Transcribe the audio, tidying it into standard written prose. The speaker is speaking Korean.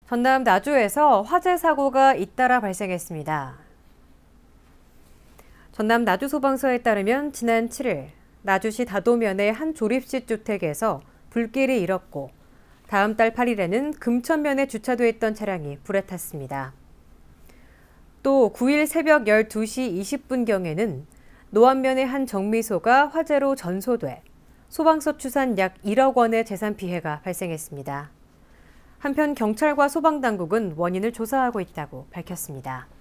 전남 나주에서 화재 사고가 잇따라 발생했습니다. 전남 나주소방서에 따르면 지난 7일 나주시 다도면의 한 조립식 주택에서 불길이 일었고 다음 달 8일에는 금천면에 주차돼 있던 차량이 불에 탔습니다. 또 9일 새벽 12시 20분경에는 노안면의 한 정미소가 화재로 전소돼 소방서 추산 약 1억 원의 재산 피해가 발생했습니다. 한편 경찰과 소방당국은 원인을 조사하고 있다고 밝혔습니다.